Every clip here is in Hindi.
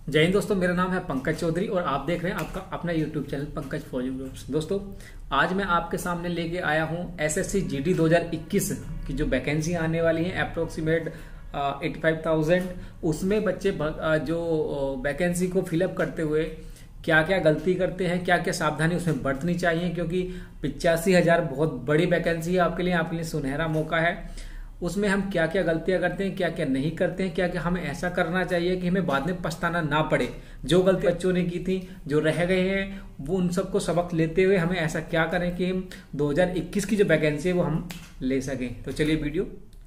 जय हिंद दोस्तों, मेरा नाम है पंकज चौधरी और आप देख रहे हैं आपका अपना यूट्यूब चैनल पंकज फौजी ग्रुप्स। दोस्तों, आज मैं आपके सामने लेके आया हूं एसएससी जीडी 2021 की जो वैकेंसी आने वाली है अप्रोक्सीमेट 85,000। उसमें बच्चे जो वैकेंसी को फिलअप करते हुए क्या क्या गलती करते हैं, क्या क्या सावधानी उसमें बरतनी चाहिए, क्योंकि 85,000 बहुत बड़ी वैकेंसी है आपके लिए सुनहरा मौका है। उसमें हम क्या क्या गलतियां करते हैं, क्या क्या नहीं करते हैं, क्या क्या हमें ऐसा करना चाहिए कि हमें बाद में पछताना ना पड़े। जो गलती बच्चों ने की थी, जो रह गए हैं, वो उन सबको सबक लेते हुए हमें ऐसा क्या करें कि हम 2021 की जो वैकेंसी है वो हम ले सकें। तो चलिए वीडियो।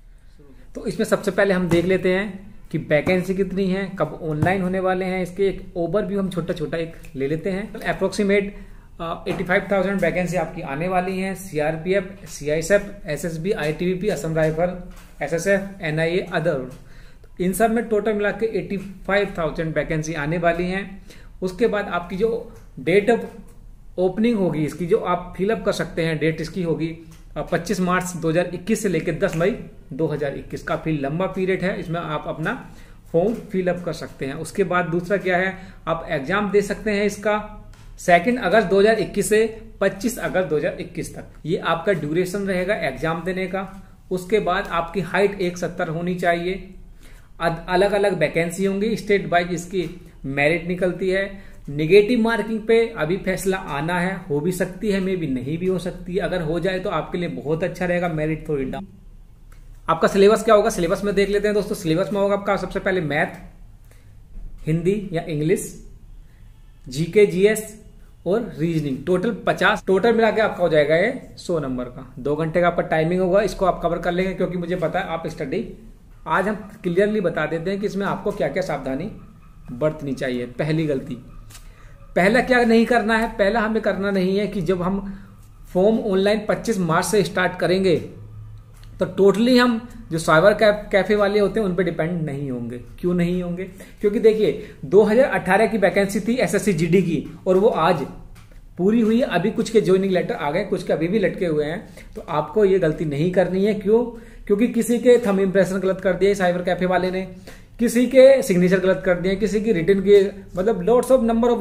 तो इसमें सबसे पहले हम देख लेते हैं कि वैकेंसी कितनी है, कब ऑनलाइन होने वाले हैं। इसके एक ओवरव्यू हम छोटा छोटा एक ले लेते हैं। अप्रोक्सीमेट 85,000 वैकेंसी आपकी आने वाली है। CRPF, CISF, SSB, ITBP, Assam rifle, SSF, NIA, other, इन सब में टोटल मिला के 85,000 वैकेंसी आने वाली हैं। उसके बाद आपकी जो डेट ऑफ ओपनिंग होगी, इसकी जो आप फिलअप कर सकते हैं, डेट इसकी होगी 25 मार्च 2021 से लेकर 10 मई 2021। काफी लंबा पीरियड है, इसमें आप अपना फॉर्म फिलअप कर सकते हैं। उसके बाद दूसरा क्या है, आप एग्जाम दे सकते हैं इसका 2 अगस्त 2021 से 25 अगस्त 2021 तक। ये आपका ड्यूरेशन रहेगा एग्जाम देने का। उसके बाद आपकी हाइट 170 होनी चाहिए। अलग अलग वैकेंसी होंगी, स्टेट वाइज इसकी मेरिट निकलती है। निगेटिव मार्किंग पे अभी फैसला आना है, हो भी सकती है, मे भी नहीं भी हो सकती है। अगर हो जाए तो आपके लिए बहुत अच्छा रहेगा, मेरिट थोड़ी डाउन। आपका सिलेबस क्या होगा, सिलेबस में देख लेते हैं दोस्तों। सिलेबस में होगा आपका सबसे पहले मैथ, हिंदी या इंग्लिश, जीके, जीएस और रीजनिंग। टोटल 50, टोटल मिला के आपका हो जाएगा ये 100 नंबर का। 2 घंटे का आपका टाइमिंग होगा, इसको आप कवर कर लेंगे क्योंकि मुझे पता है आप स्टडी। आज हम क्लियरली बता देते हैं कि इसमें आपको क्या क्या सावधानी बरतनी चाहिए। पहली गलती, पहला क्या नहीं करना है, पहला हमें करना नहीं है कि जब हम फॉर्म ऑनलाइन 25 मार्च से स्टार्ट करेंगे तो टोटली हम जो साइबर कैफे वाले होते हैं उन पे डिपेंड नहीं होंगे। क्यों नहीं होंगे? क्योंकि देखिए 2018 की वैकेंसी थी एसएससी जीडी की और वो आज पूरी हुई है। अभी कुछ के ज्वाइनिंग लेटर आ गए, कुछ के अभी भी लटके हुए हैं। तो आपको ये गलती नहीं करनी है। क्यों? क्योंकि किसी के थंब इंप्रेशन गलत कर दिए साइबर कैफे वाले ने, किसी के सिग्नेचर गलत कर दिए, किसी की रिटर्न की, मतलब लोड्स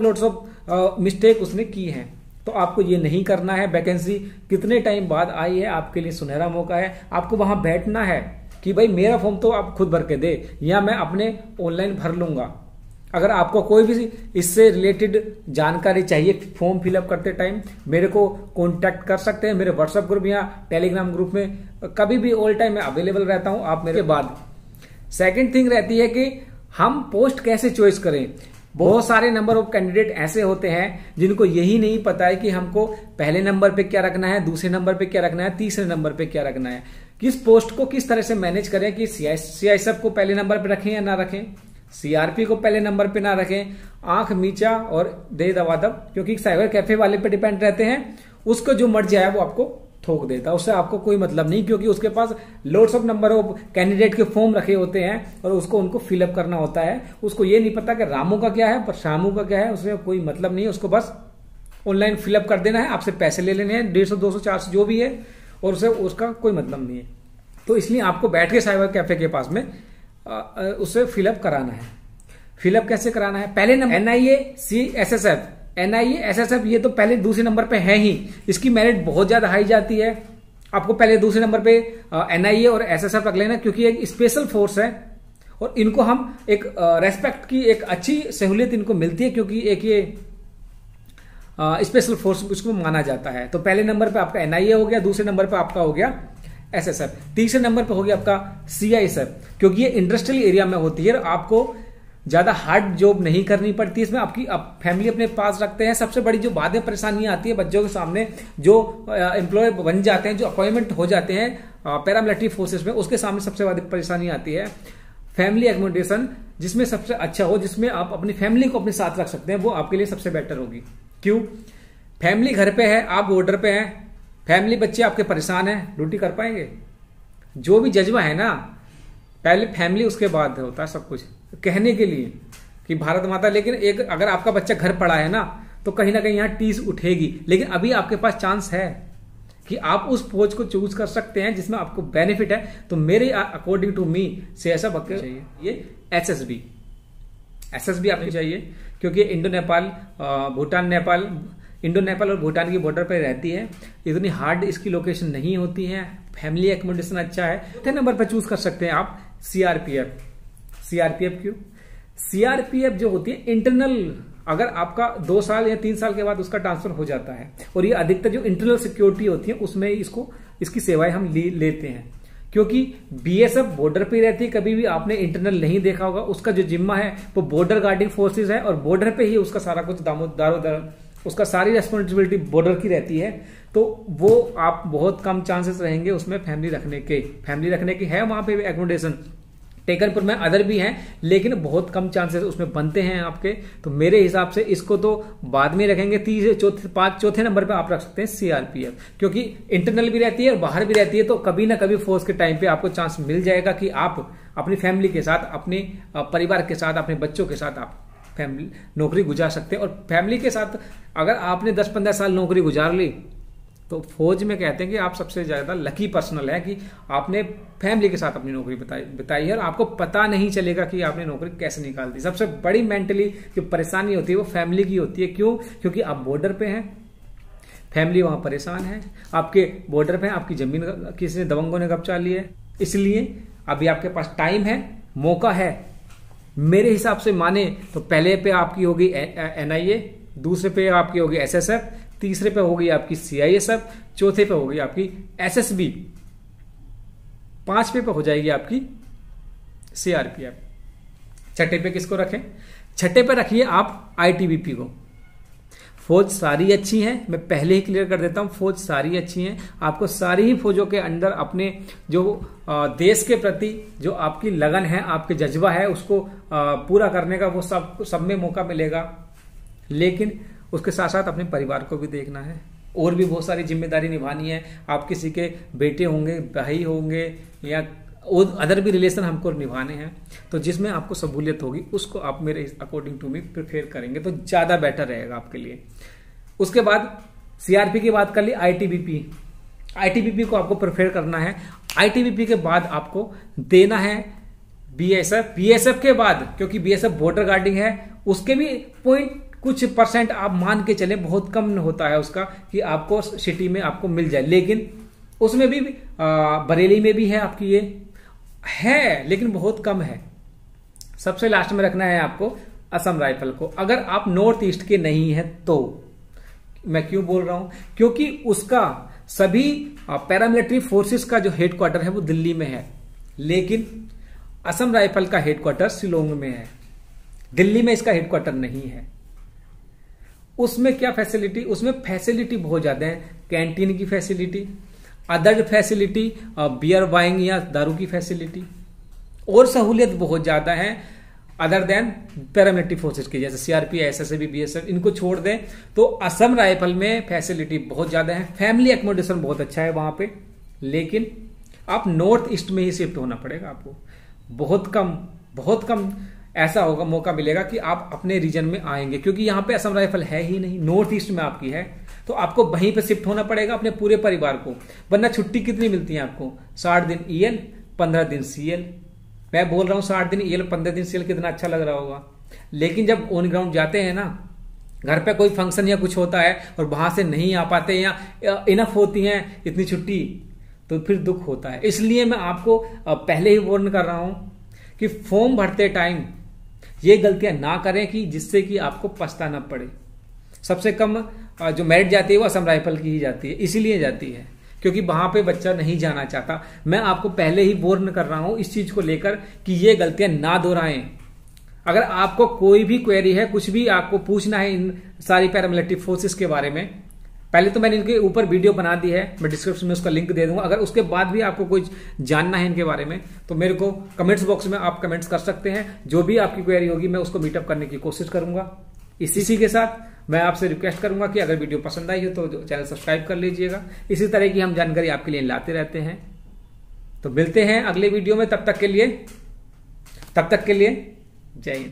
ऑफ मिस्टेक उसने की है। तो आपको ये नहीं करना है। वैकेंसी कितने टाइम बाद आई है, आपके लिए सुनहरा मौका है। आपको वहां बैठना है कि भाई मेरा फॉर्म तो आप खुद भर के दे या मैं अपने ऑनलाइन भर लूंगा। अगर आपको कोई भी इससे रिलेटेड जानकारी चाहिए फॉर्म फिलअप करते टाइम, मेरे को कांटेक्ट कर सकते हैं। मेरे व्हाट्सएप ग्रुप या टेलीग्राम ग्रुप में कभी भी ऑल टाइम मैं अवेलेबल रहता हूं। आप मेरे बाद सेकंड थिंग रहती है कि हम पोस्ट कैसे चॉइस करें। बहुत सारे नंबर ऑफ कैंडिडेट ऐसे होते हैं जिनको यही नहीं पता है कि हमको पहले नंबर पे क्या रखना है, दूसरे नंबर पे क्या रखना है, तीसरे नंबर पे क्या रखना है। किस पोस्ट को किस तरह से मैनेज करें कि सीआईएसएफ को पहले नंबर पे रखें या ना रखें, सीआरपी को पहले नंबर पे ना रखें। आंख मीचा और दे दबादब, क्योंकि साइबर कैफे वाले पे डिपेंड रहते हैं। उसको जो मर्जी आया वो आपको ठोक देता है, उससे आपको कोई मतलब नहीं, क्योंकि उसके पास loads of number of candidate के फॉर्म रखे होते हैं और उसको उनको फिलअप करना होता है। उसको ये नहीं पता कि रामू का क्या है पर शामू का क्या है, उसमें कोई मतलब नहीं है। उसको बस ऑनलाइन फिलअप कर देना है, आपसे पैसे ले लेने हैं 150, 200, 400 जो भी है, और उसे उसका कोई मतलब नहीं है। तो इसलिए आपको बैठ के साइबर कैफे के पास में उसे फिलअप कराना है। फिलअप कैसे कराना है? पहले number NIA, CSSF, NIA, SSF, ये तो पहले दूसरे नंबर पे है ही। इसकी मेरिट बहुत ज्यादा हाई जाती है। आपको पहले दूसरे नंबर पे एनआईए और एसएसएफ रख लेना, क्योंकि एक स्पेशल फोर्स है और इनको हम एक रेस्पेक्ट की एक अच्छी सहूलियत इनको मिलती है, क्योंकि एक ये स्पेशल फोर्स उसको माना जाता है। तो पहले नंबर पे आपका एनआईए हो गया, दूसरे नंबर पे आपका हो गया एसएसएफ, तीसरे नंबर पे हो गया आपका सीआईएसएफ, क्योंकि ये इंडस्ट्रियल एरिया में होती है। आपको ज्यादा हार्ड जॉब नहीं करनी पड़ती इसमें। आपकी फैमिली अपने पास रखते हैं। सबसे बड़ी जो बातें परेशानियां आती है बच्चों के सामने, जो एम्प्लॉय बन जाते हैं, जो अपॉइंटमेंट हो जाते हैं पैरामिलिट्री फोर्सेस में, उसके सामने सबसे बड़ी परेशानी आती है फैमिली एकोमोडेशन, जिसमें सबसे अच्छा हो, जिसमें आप अपनी फैमिली को अपने साथ रख सकते हैं, वो आपके लिए सबसे बेटर होगी। क्यों? फैमिली घर पे है, आप बॉर्डर पे हैं, फैमिली बच्चे आपके परेशान हैं, ड्यूटी कर पाएंगे? जो भी जज्बा है ना, पहले फैमिली उसके बाद होता है सब कुछ कहने के लिए कि भारत माता। लेकिन एक अगर आपका बच्चा घर पड़ा है ना, तो कहीं ना कहीं यहाँ टीस उठेगी। लेकिन अभी आपके पास चांस है कि आप उस पोस्ट को चूज कर सकते हैं जिसमें आपको बेनिफिट है। तो मेरे अकॉर्डिंग टू मी से ऐसा चाहिए ये एसएसबी एसएसबी आपको चाहिए, क्योंकि इंडो नेपाल और भूटान की बॉर्डर पर रहती है। इतनी हार्ड इसकी लोकेशन नहीं होती है, फैमिली एकोमोडेशन अच्छा है। चौथे नंबर पर चूज कर सकते हैं आप सीआरपीएफ। सीआरपीएफ क्यों? सीआरपीएफ जो होती है इंटरनल, अगर आपका 2 साल या 3 साल के बाद उसका ट्रांसफर हो जाता है, और ये अधिकतर जो इंटरनल सिक्योरिटी होती है उसमें इसकी सेवाएं हम लेते हैं, क्योंकि बीएसएफ बॉर्डर पे रहती है। कभी भी आपने इंटरनल नहीं देखा होगा, उसका जो जिम्मा है वो बॉर्डर गार्डिंग फोर्सेज है, और बॉर्डर पे ही उसका सारा कुछ दारोदार, उसका सारी रेस्पॉन्सिबिलिटी बॉर्डर की रहती है। तो वो आप बहुत कम चांसेस रहेंगे उसमें फैमिली रखने के है वहां पे एकोमोडेशन। टेकनपुर में अदर भी हैं, लेकिन बहुत कम चांसेस उसमें बनते हैं आपके। तो मेरे हिसाब से इसको तो बाद में रखेंगे। चौथे नंबर पे आप रख सकते हैं सीआरपीएफ, क्योंकि इंटरनल भी रहती है और बाहर भी रहती है। तो कभी ना कभी फोर्स के टाइम पे आपको चांस मिल जाएगा कि आप अपनी फैमिली के साथ, अपने परिवार के साथ, अपने बच्चों के साथ आप फैमिली नौकरी गुजार सकते हैं। और फैमिली के साथ अगर आपने 10-15 साल नौकरी गुजार ली, तो फौज में कहते हैं कि आप सबसे ज्यादा लकी पर्सनल है कि आपने फैमिली के साथ अपनी नौकरी बताई है, और आपको पता नहीं चलेगा कि आपने नौकरी कैसे निकाल दी। सबसे बड़ी मेंटली जो परेशानी होती है वो फैमिली की होती है। क्यों? क्योंकि आप बॉर्डर पे हैं, फैमिली वहां परेशान है, आपके बॉर्डर पे आपकी जमीन किसी ने दबंगों ने कब्जा लिया है। इसलिए अभी आपके पास टाइम है, मौका है। मेरे हिसाब से माने तो पहले पे आपकी होगी एनआईए, दूसरे पे आपकी होगी एसएसएफ, तीसरे पे होगी आपकी सीआईएसएफ, चौथे पे होगी आपकी एसएसबी, 5वें पे हो जाएगी आपकी सीआरपीएफ। छठे पे किसको रखें? छठे पे रखिए आप आईटीबीपी को। फौज सारी अच्छी है, मैं पहले ही क्लियर कर देता हूं, फौज सारी अच्छी है। आपको सारी ही फौजों के अंदर अपने जो देश के प्रति जो आपकी लगन है, आपके जज्बा है, उसको पूरा करने का वो सब में मौका मिलेगा। लेकिन उसके साथ साथ अपने परिवार को भी देखना है, और भी बहुत सारी जिम्मेदारी निभानी है। आप किसी के बेटे होंगे, भाई होंगे, या अदर भी रिलेशन हमको निभाने हैं। तो जिसमें आपको सहूलियत होगी उसको आप मेरे अकॉर्डिंग टू मी प्रिफेयर करेंगे तो ज्यादा बेटर रहेगा आपके लिए। उसके बाद सीआरपी की बात कर ली, आईटीबीपी को आपको प्रिफेयर करना है। आईटीबीपी के बाद आपको देना है बीएसएफ के बाद, क्योंकि बीएसएफ बॉर्डर गार्डिंग है, उसके भी कुछ परसेंट आप मान के चले, बहुत कम होता है उसका कि आपको सिटी में आपको मिल जाए। लेकिन उसमें भी बरेली में भी है आपकी, ये है लेकिन बहुत कम है। सबसे लास्ट में रखना है आपको असम राइफल को, अगर आप नॉर्थ ईस्ट के नहीं है तो। मैं क्यों बोल रहा हूं? क्योंकि उसका सभी पैरामिलिट्री फोर्सेस का जो हेडक्वार्टर है वो दिल्ली में है, लेकिन असम राइफल का हेडक्वार्टर शिलोंग में है। दिल्ली में इसका हेडक्वार्टर नहीं है। उसमें क्या फैसिलिटी? उसमें फैसिलिटी बहुत ज्यादा है, कैंटीन की facility, other facility, beer wine या दारू की फैसिलिटी, और सहूलियत बहुत ज्यादा है अदर देन पैरामिलिट्री फोर्सेस की, जैसे सीआरपी, एसएसबी, बीएसएफ। इनको छोड़ दें तो असम राइफल में फैसिलिटी बहुत ज्यादा है, फैमिली एकोमोडेशन बहुत अच्छा है वहां पे। लेकिन आप नॉर्थ ईस्ट में ही शिफ्ट होना पड़ेगा आपको। बहुत कम ऐसा होगा, मौका मिलेगा कि आप अपने रीजन में आएंगे, क्योंकि यहां पे असम राइफल है ही नहीं, नॉर्थ ईस्ट में आपकी है। तो आपको वहीं पे शिफ्ट होना पड़ेगा अपने पूरे परिवार को। वरना छुट्टी कितनी मिलती है आपको? 60 दिन ईएल, 15 दिन सीएल। मैं बोल रहा हूं 60 दिन ईएल, 15 दिन सीएल, कितना अच्छा लग रहा होगा। लेकिन जब ऑन ग्राउंड जाते हैं ना, घर पे कोई फंक्शन या कुछ होता है और वहां से नहीं आ पाते या इनफ होती है इतनी छुट्टी, तो फिर दुख होता है। इसलिए मैं आपको पहले ही वार्न कर रहा हूं कि फॉर्म भरते टाइम ये गलतियां ना करें कि जिससे कि आपको पछताना पड़े। सबसे कम जो मेरिट जाती है वो असम राइफल की ही जाती है, इसीलिए जाती है क्योंकि वहां पे बच्चा नहीं जाना चाहता। मैं आपको पहले ही वार्न कर रहा हूं इस चीज को लेकर कि ये गलतियां ना दोहराएं। अगर आपको कोई भी क्वेरी है, कुछ भी आपको पूछना है इन सारी पैरामिलिट्री फोर्सेस के बारे में, पहले तो मैंने इनके ऊपर वीडियो बना दी है, मैं डिस्क्रिप्शन में उसका लिंक दे दूंगा। अगर उसके बाद भी आपको कुछ जानना है इनके बारे में तो मेरे को कमेंट्स बॉक्स में आप कमेंट्स कर सकते हैं। जो भी आपकी क्वेरी होगी मैं उसको मीटअप करने की कोशिश करूंगा। इसी के साथ मैं आपसे रिक्वेस्ट करूंगा कि अगर वीडियो पसंद आई हो तो चैनल सब्सक्राइब कर लीजिएगा। इसी तरह की हम जानकारी आपके लिए लाते रहते हैं। तो मिलते हैं अगले वीडियो में, तब तक के लिए जय हिंद।